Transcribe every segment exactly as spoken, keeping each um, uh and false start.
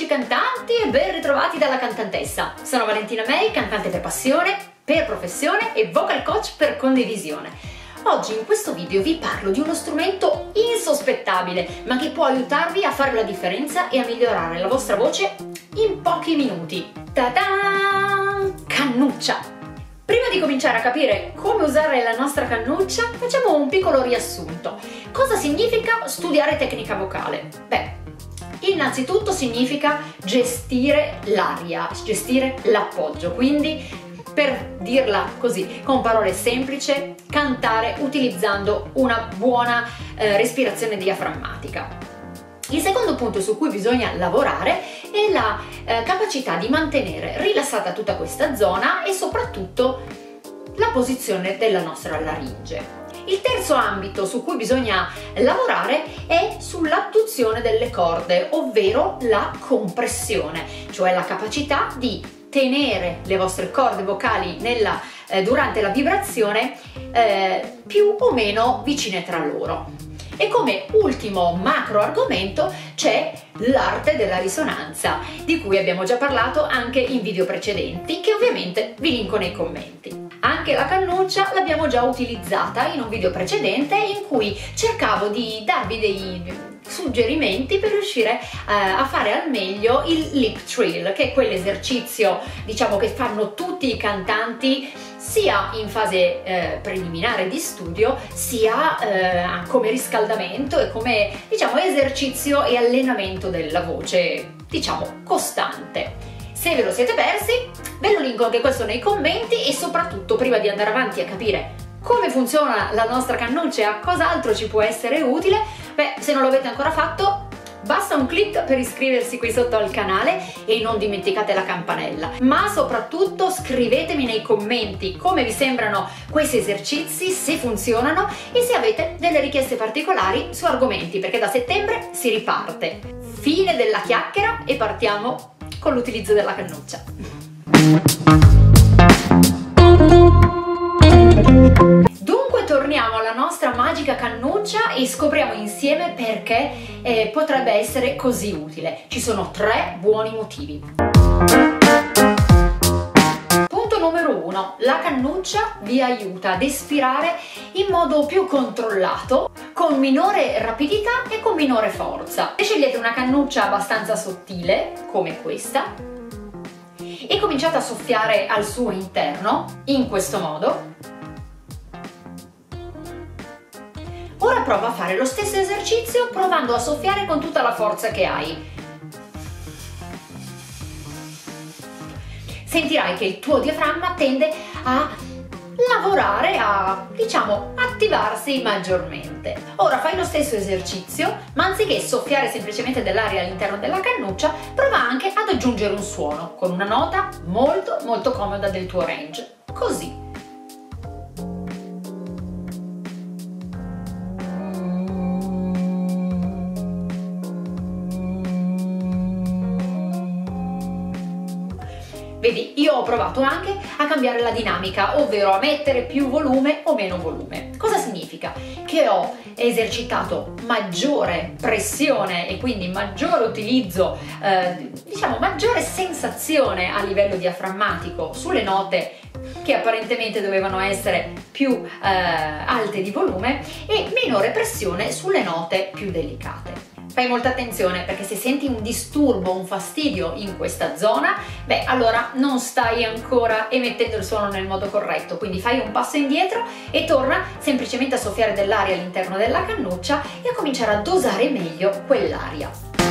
amici cantanti e ben ritrovati dalla cantantessa. Sono Valentina May, cantante per passione, per professione e vocal coach per condivisione. Oggi in questo video vi parlo di uno strumento insospettabile, ma che può aiutarvi a fare la differenza e a migliorare la vostra voce in pochi minuti. Ta-da! Cannuccia! Prima di cominciare a capire come usare la nostra cannuccia, facciamo un piccolo riassunto. Cosa significa studiare tecnica vocale? Beh, innanzitutto significa gestire l'aria, gestire l'appoggio, quindi per dirla così, con parole semplici, cantare utilizzando una buona eh, respirazione diaframmatica. Il secondo punto su cui bisogna lavorare è la eh, capacità di mantenere rilassata tutta questa zona e soprattutto la posizione della nostra laringe. Il terzo ambito su cui bisogna lavorare è sull'attuazione delle corde, ovvero la compressione, cioè la capacità di tenere le vostre corde vocali nella, eh, durante la vibrazione eh, più o meno vicine tra loro. E come ultimo macro argomento c'è l'arte della risonanza, di cui abbiamo già parlato anche in video precedenti, che ovviamente vi linko nei commenti. Anche la cannuccia l'abbiamo già utilizzata in un video precedente in cui cercavo di darvi dei suggerimenti per riuscire eh, a fare al meglio il lip trill, che è quell'esercizio, diciamo, che fanno tutti i cantanti sia in fase eh, preliminare di studio, sia eh, come riscaldamento e come, diciamo, esercizio e allenamento della voce, diciamo, costante. Se ve lo siete persi, ve lo linko anche questo nei commenti e soprattutto, prima di andare avanti a capire come funziona la nostra cannuccia e a cos'altro ci può essere utile, beh, se non lo avete ancora fatto, basta un click per iscriversi qui sotto al canale e non dimenticate la campanella. Ma soprattutto scrivetemi nei commenti come vi sembrano questi esercizi, se funzionano e se avete delle richieste particolari su argomenti, perché da settembre si riparte. Fine della chiacchiera e partiamo con l'utilizzo della cannuccia. Dunque torniamo alla nostra magica cannuccia e scopriamo insieme perché eh, potrebbe essere così utile. Ci sono tre buoni motivi. Punto numero uno, la cannuccia vi aiuta ad espirare in modo più controllato, con minore rapidità e con minore forza. Se scegliete una cannuccia abbastanza sottile, come questa, e cominciate a soffiare al suo interno, in questo modo, ora prova a fare lo stesso esercizio provando a soffiare con tutta la forza che hai. Sentirai che il tuo diaframma tende a lavorare, a, diciamo, attivarsi maggiormente. Ora fai lo stesso esercizio, ma anziché soffiare semplicemente dell'aria all'interno della cannuccia, prova anche ad aggiungere un suono con una nota molto molto comoda del tuo range, così. Vedi, io ho provato anche a cambiare la dinamica, ovvero a mettere più volume o meno volume. Cosa significa? Che ho esercitato maggiore pressione e quindi maggiore utilizzo, eh, diciamo maggiore sensazione a livello diaframmatico sulle note che apparentemente dovevano essere più eh, alte di volume e minore pressione sulle note più delicate. Fai molta attenzione, perché se senti un disturbo, un fastidio in questa zona, beh, allora non stai ancora emettendo il suono nel modo corretto, quindi fai un passo indietro e torna semplicemente a soffiare dell'aria all'interno della cannuccia e a cominciare a dosare meglio quell'aria.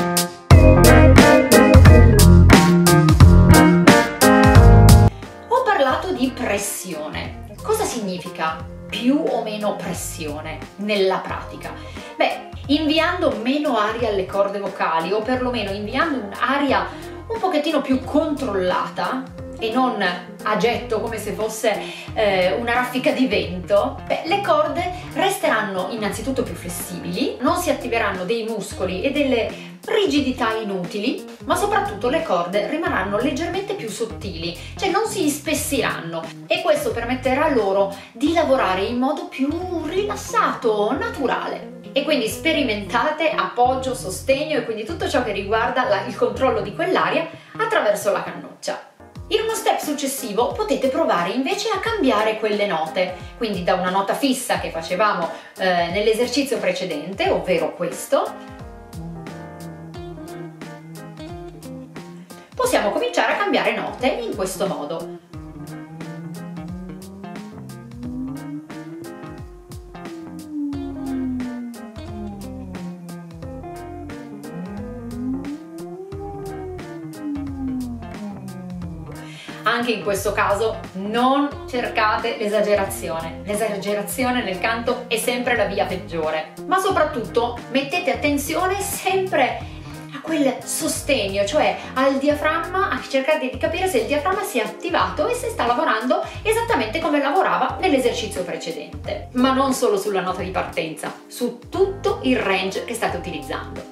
Ho parlato di pressione. Cosa significa più o meno pressione nella pratica? Beh, inviando meno aria alle corde vocali, o perlomeno inviando un'aria un pochettino più controllata e non a getto come se fosse eh, una raffica di vento, beh, le corde resteranno innanzitutto più flessibili, non si attiveranno dei muscoli e delle rigidità inutili, ma soprattutto le corde rimarranno leggermente più sottili, cioè non si ispessiranno, e questo permetterà loro di lavorare in modo più rilassato, naturale. E quindi sperimentate appoggio, sostegno e quindi tutto ciò che riguarda la, il controllo di quell'area attraverso la cannuccia. In uno step successivo potete provare invece a cambiare quelle note, quindi da una nota fissa che facevamo eh, nell'esercizio precedente, ovvero questo, possiamo cominciare a cambiare note in questo modo. Anche in questo caso non cercate l'esagerazione, l'esagerazione nel canto è sempre la via peggiore, ma soprattutto mettete attenzione sempre a quel sostegno, cioè al diaframma, a cercare di capire se il diaframma si è attivato e se sta lavorando esattamente come lavorava nell'esercizio precedente, ma non solo sulla nota di partenza, su tutto il range che state utilizzando.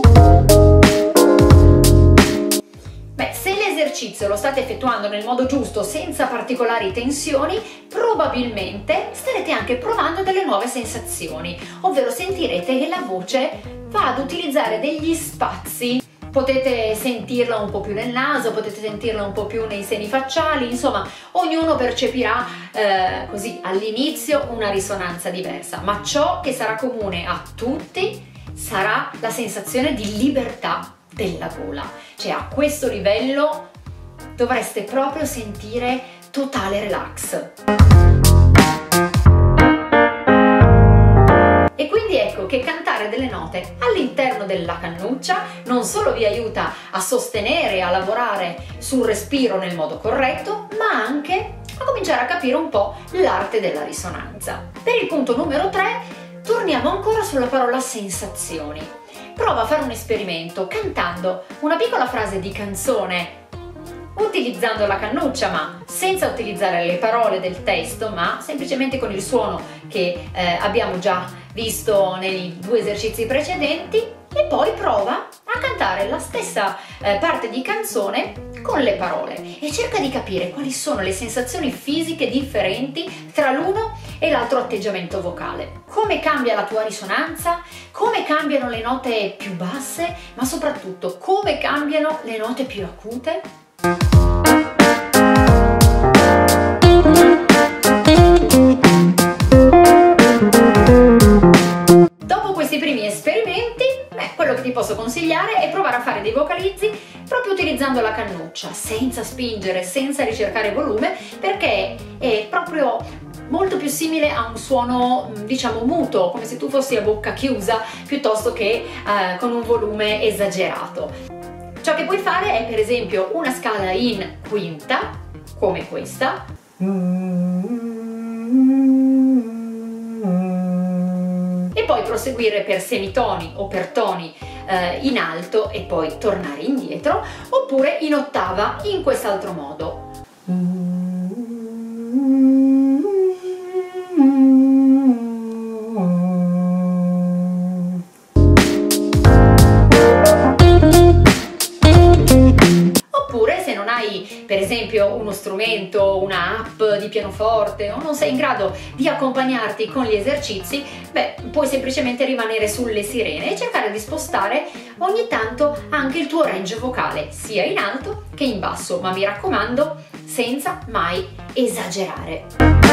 L'esercizio lo state effettuando nel modo giusto, senza particolari tensioni, probabilmente starete anche provando delle nuove sensazioni, ovvero sentirete che la voce va ad utilizzare degli spazi. Potete sentirla un po' più nel naso, potete sentirla un po' più nei seni facciali, insomma, ognuno percepirà eh, così all'inizio una risonanza diversa, ma ciò che sarà comune a tutti sarà la sensazione di libertà della gola, cioè a questo livello dovreste proprio sentire totale relax. E quindi ecco che cantare delle note all'interno della cannuccia non solo vi aiuta a sostenere e a lavorare sul respiro nel modo corretto, ma anche a cominciare a capire un po' l'arte della risonanza. Per il punto numero tre torniamo ancora sulla parola sensazioni. Prova a fare un esperimento cantando una piccola frase di canzone utilizzando la cannuccia, ma senza utilizzare le parole del testo, ma semplicemente con il suono che eh, abbiamo già visto nei due esercizi precedenti, e poi prova a cantare la stessa eh, parte di canzone con le parole e cerca di capire quali sono le sensazioni fisiche differenti tra l'uno e l'altro atteggiamento vocale. Come cambia la tua risonanza, come cambiano le note più basse, ma soprattutto come cambiano le note più acute. Dopo questi primi esperimenti, beh, quello che ti posso consigliare è provare a fare dei vocalizzi proprio utilizzando la cannuccia, senza spingere, senza ricercare volume, perché è proprio molto più simile a un suono, diciamo, muto, come se tu fossi a bocca chiusa, piuttosto che eh, con un volume esagerato. Ciò che puoi fare è per esempio una scala in quinta, come questa, e poi proseguire per semitoni o per toni eh, in alto e poi tornare indietro, oppure in ottava in quest'altro modo. Per esempio uno strumento, una app di pianoforte, o non sei in grado di accompagnarti con gli esercizi, beh, puoi semplicemente rimanere sulle sirene e cercare di spostare ogni tanto anche il tuo range vocale, sia in alto che in basso, ma mi raccomando, senza mai esagerare.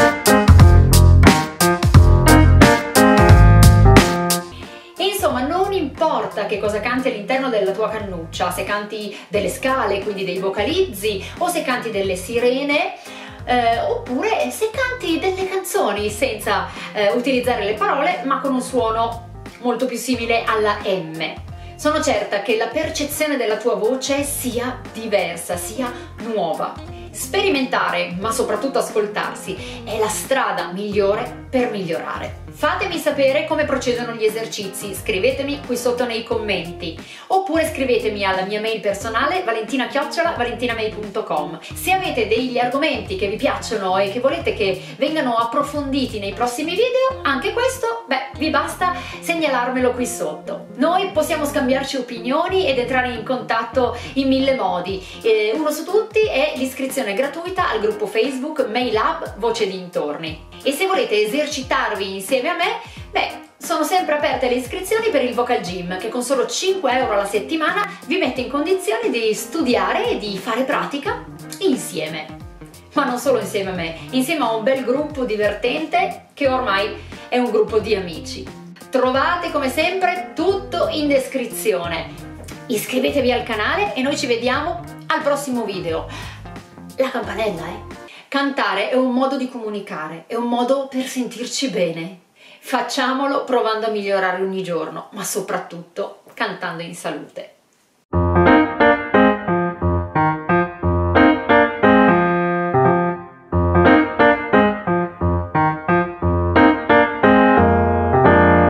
Insomma, non importa che cosa canti all'interno della tua cannuccia, se canti delle scale, quindi dei vocalizzi, o se canti delle sirene, eh, oppure se canti delle canzoni senza eh, utilizzare le parole, ma con un suono molto più simile alla M. Sono certa che la percezione della tua voce sia diversa, sia nuova. Sperimentare, ma soprattutto ascoltarsi, è la strada migliore per migliorare. Fatemi sapere come procedono gli esercizi, scrivetemi qui sotto nei commenti oppure scrivetemi alla mia mail personale valentina chiocciola valentinamail punto com. Se avete degli argomenti che vi piacciono e che volete che vengano approfonditi nei prossimi video, anche questo, beh, vi basta segnalarmelo qui sotto. Noi possiamo scambiarci opinioni ed entrare in contatto in mille modi. Eh, uno su tutti è l'iscrizione gratuita al gruppo Facebook MailHub Voce Dintorni. E se volete esercitarvi insieme a me, beh, sono sempre aperte le iscrizioni per il Vocal Gym, che con solo cinque euro alla settimana vi mette in condizione di studiare e di fare pratica insieme. Ma non solo insieme a me, insieme a un bel gruppo divertente che ormai è un gruppo di amici. Trovate come sempre tutto in descrizione. Iscrivetevi al canale e noi ci vediamo al prossimo video. La campanella, eh? Cantare è un modo di comunicare, è un modo per sentirci bene. Facciamolo provando a migliorare ogni giorno, ma soprattutto cantando in salute.